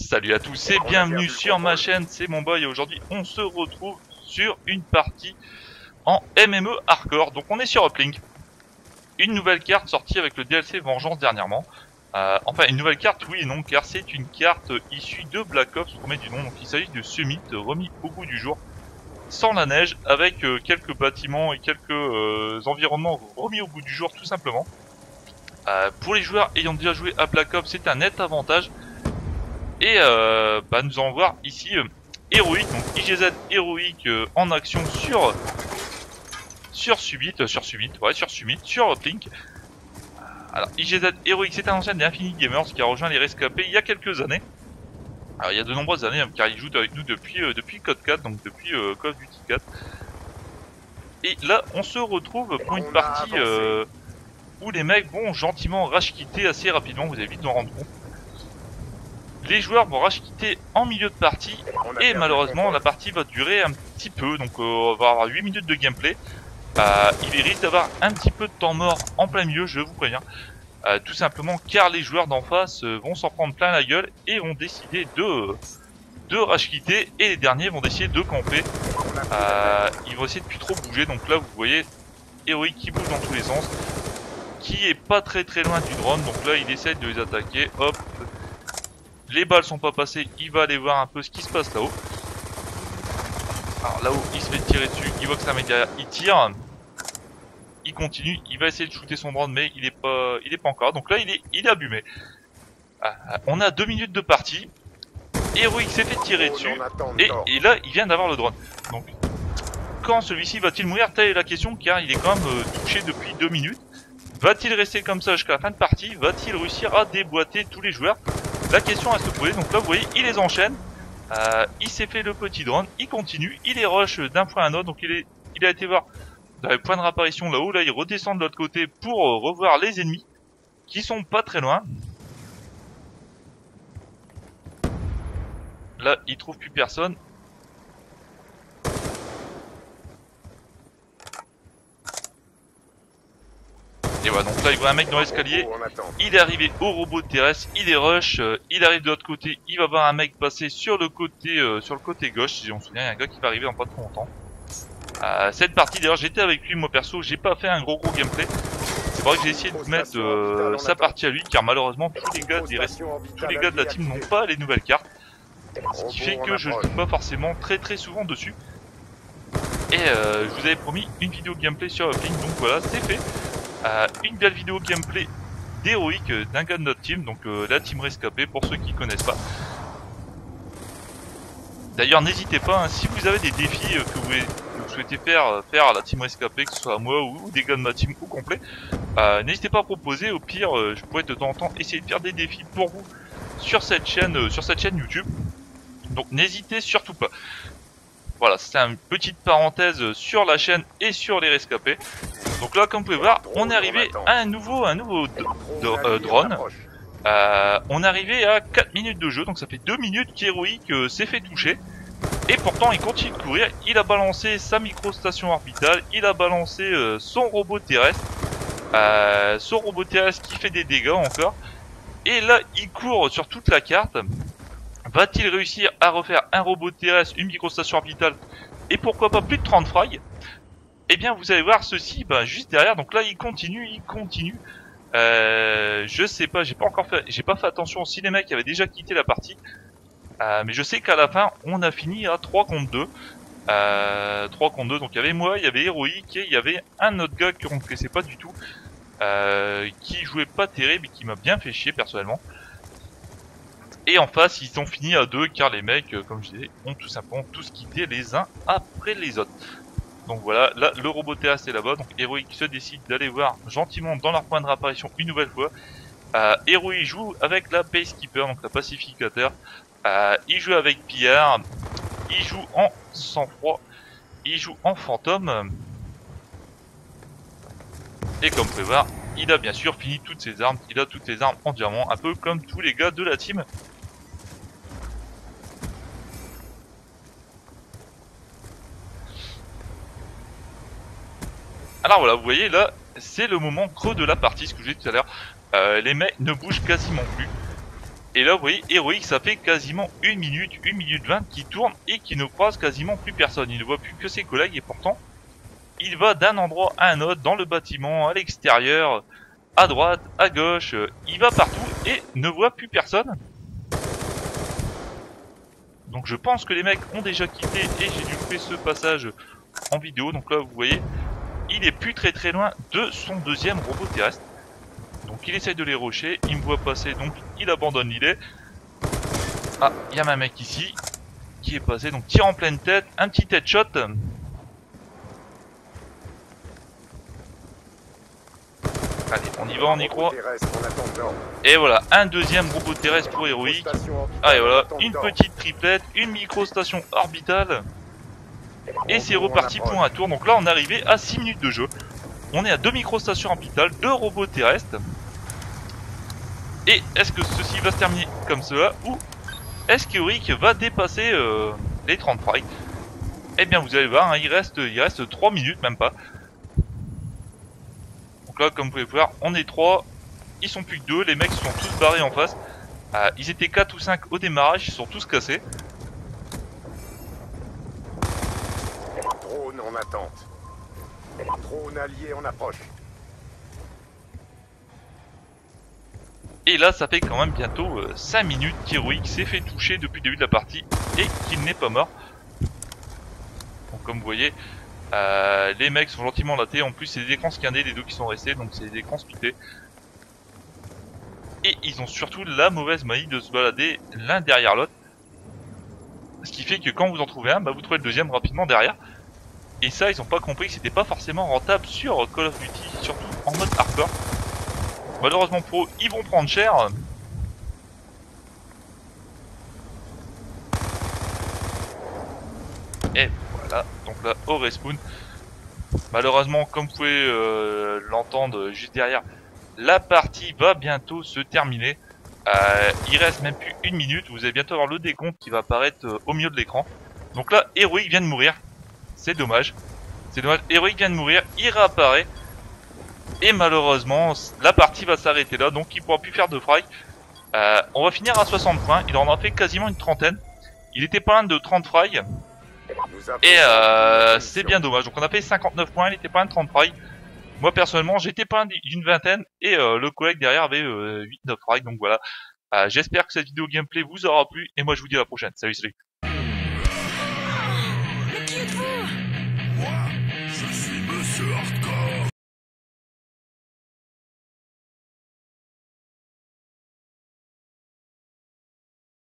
Salut à tous et bienvenue sur ma chaîne, c'est mon boy et aujourd'hui on se retrouve sur une partie en MME Hardcore. Donc on est sur Uplink, une nouvelle carte sortie avec le DLC Vengeance dernièrement. Enfin une nouvelle carte oui et non, car c'est une carte issue de Black Ops, premier du nom. Donc il s'agit de Summit remis au goût du jour, sans la neige, avec quelques bâtiments et quelques environnements remis au goût du jour tout simplement. Pour les joueurs ayant déjà joué à Black Ops, c'est un net avantage. Et nous allons voir ici Héroïque, donc IGZ Héroïque en action sur Summit, sur Uplink. Alors IGZ Héroïque, c'est un ancien des Infinite Gamers qui a rejoint les rescapés il y a quelques années. Alors il y a de nombreuses années, car il joue avec nous depuis Code 4, donc depuis Call of Duty 4. Et là on se retrouve pour une partie où les mecs vont gentiment rage quitter assez rapidement, vous allez vite en rendre compte. Les joueurs vont rage quitter en milieu de partie et malheureusement la partie va durer un petit peu, donc on va avoir 8 minutes de gameplay. Il risque d'avoir un petit peu de temps mort en plein milieu, je vous préviens. Tout simplement car les joueurs d'en face vont s'en prendre plein la gueule et vont décider de rage quitter, et les derniers vont décider de camper. Ils vont essayer de plus trop bouger, donc là vous voyez Héroïque qui bouge dans tous les sens, qui est pas très loin du drone, donc là il essaie de les attaquer, hop. Les balles sont pas passées, il va aller voir un peu ce qui se passe là-haut. Alors là-haut, il se fait tirer dessus, il voit que c'est un mec derrière, il tire. Il continue, il va essayer de shooter son drone, mais il est pas encore. Donc là, il est abîmé. On a 2 minutes de partie. Héroïque s'est fait tirer dessus. Et là, il vient d'avoir le drone. Donc, quand celui-ci va-t-il mourir? Telle est la question, car il est quand même touché depuis 2 minutes. Va-t-il rester comme ça jusqu'à la fin de partie? Va-t-il réussir à déboîter tous les joueurs? La question à se poser. Donc là vous voyez il les enchaîne, il s'est fait le petit drone, il continue, il les rush d'un point à un autre, donc il a été voir dans les points de réapparition là-haut, là il redescend de l'autre côté pour revoir les ennemis qui sont pas très loin. Là il trouve plus personne. Et voilà, donc là il voit un mec dans l'escalier, il est arrivé au robot terrestre, il est rush, il arrive de l'autre côté, il va voir un mec passer sur le côté gauche, si on se souvient, il y a un gars qui va arriver dans pas trop longtemps. Cette partie d'ailleurs j'étais avec lui, moi perso, j'ai pas fait un gros gameplay, c'est vrai que j'ai essayé de mettre sa partie à lui, car malheureusement tous les gars de la team n'ont pas les nouvelles cartes, ce qui fait que je joue pas forcément très souvent dessus. Et je vous avais promis une vidéo gameplay sur Uplink, donc voilà, c'est fait. Une belle vidéo gameplay d'héroïque d'un gars de notre team, donc la team rescapée pour ceux qui connaissent pas. D'ailleurs n'hésitez pas, hein, si vous avez des défis que vous souhaitez faire à la team rescapée, que ce soit à moi ou des gars de ma team ou complet, n'hésitez pas à proposer, au pire je pourrais de temps en temps essayer de faire des défis pour vous sur cette chaîne YouTube, donc n'hésitez surtout pas. Voilà, c'est une petite parenthèse sur la chaîne et sur les rescapés. Donc là, comme vous pouvez voir, on est arrivé à un nouveau drone. On est arrivé à 4 minutes de jeu, donc ça fait 2 minutes qu'Héroïque s'est fait toucher. Et pourtant, il continue de courir. Il a balancé sa microstation orbitale, il a balancé son robot terrestre. Son robot terrestre qui fait des dégâts encore. Et là, il court sur toute la carte. Va-t-il réussir à refaire un robot terrestre, une microstation orbitale et pourquoi pas plus de 30 frags? Eh bien vous allez voir ceci juste derrière. Donc là il continue. Je sais pas, j'ai pas fait attention si les mecs avaient déjà quitté la partie. Mais je sais qu'à la fin on a fini à 3 contre 2. 3 contre 2, donc il y avait moi, il y avait Héroïque et il y avait un autre gars que on ne connaissait pas du tout. Qui jouait pas terrible et qui m'a bien fait chier personnellement. Et en face, ils ont fini à 2 car les mecs, comme je disais, ont tout simplement tous quitté les uns après les autres. Donc voilà, là le robot terrestre est là-bas, donc Héroïque se décide d'aller voir gentiment dans leur point de réapparition une nouvelle fois. Héroïque joue avec la Peacekeeper, donc la pacificateur. Il joue avec Pillard, il joue en sang-froid, il joue en fantôme. Et comme vous pouvez voir, il a bien sûr fini toutes ses armes, il a toutes ses armes en diamant, un peu comme tous les gars de la team. Alors voilà, vous voyez là, c'est le moment creux de la partie, ce que j'ai dit tout à l'heure. Les mecs ne bougent quasiment plus. Et là vous voyez, Heroic, ça fait quasiment 1 minute 20 qui tourne et qui ne croise quasiment plus personne. Il ne voit plus que ses collègues et pourtant il va d'un endroit à un autre, dans le bâtiment, à l'extérieur, à droite, à gauche, il va partout et ne voit plus personne. Donc je pense que les mecs ont déjà quitté et j'ai dû louper ce passage en vidéo. Donc là vous voyez, il est plus très loin de son deuxième robot terrestre. Donc il essaye de les rusher, il me voit passer, donc il abandonne l'idée. Ah, il y a un mec ici qui est passé, donc tire en pleine tête, un petit headshot. Allez, on y va, on y croit. Et voilà, un deuxième robot terrestre pour Heroic. Ah et voilà, une petite triplette, une micro-station orbitale. Et c'est reparti pour un tour. Donc là on est arrivé à 6 minutes de jeu. On est à 2 micro-stations orbitales, 2 robots terrestres. Et est-ce que ceci va se terminer comme cela ou est-ce qu'Heroic va dépasser les 30 frags? Eh bien vous allez voir, hein, il reste 3 minutes, même pas. Donc là comme vous pouvez voir, on est 3, ils sont plus que 2, les mecs sont tous barrés en face. Ils étaient 4 ou 5 au démarrage, ils sont tous cassés. Drone en attente. Drone allié en approche. Et là ça fait quand même bientôt 5 minutes qu'Heroic s'est fait toucher depuis le début de la partie et qu'il n'est pas mort. Donc comme vous voyez, les mecs sont gentiment latés, en plus c'est des écrans scannés les deux qui sont restés, donc c'est des écrans splittés. Et ils ont surtout la mauvaise manie de se balader l'un derrière l'autre. Ce qui fait que quand vous en trouvez un, bah vous trouvez le deuxième rapidement derrière. Et ça ils ont pas compris que c'était pas forcément rentable sur Call of Duty, surtout en mode hardcore. Malheureusement pour eux, ils vont prendre cher. Et voilà, donc là au respawn. Malheureusement, comme vous pouvez l'entendre juste derrière, la partie va bientôt se terminer. Il reste même plus 1 minute, vous allez bientôt avoir le décompte qui va apparaître au milieu de l'écran. Donc là, Heroic vient de mourir. C'est dommage. C'est dommage, Heroic vient de mourir, il réapparaît. Et malheureusement, la partie va s'arrêter là, donc il pourra plus faire de frag. On va finir à 60 points, il en a fait quasiment une trentaine. Il était pas loin de 30 frags. Et c'est bien dommage, donc on a fait 59 points, il était pas loin de 30 frags. Moi personnellement, j'étais pas loin d'une vingtaine, et le collègue derrière avait 8-9 frags, donc voilà. J'espère que cette vidéo gameplay vous aura plu, et moi je vous dis à la prochaine. Salut, salut. Mais qui êtes-vous? Moi, je suis Monsieur Hardcore.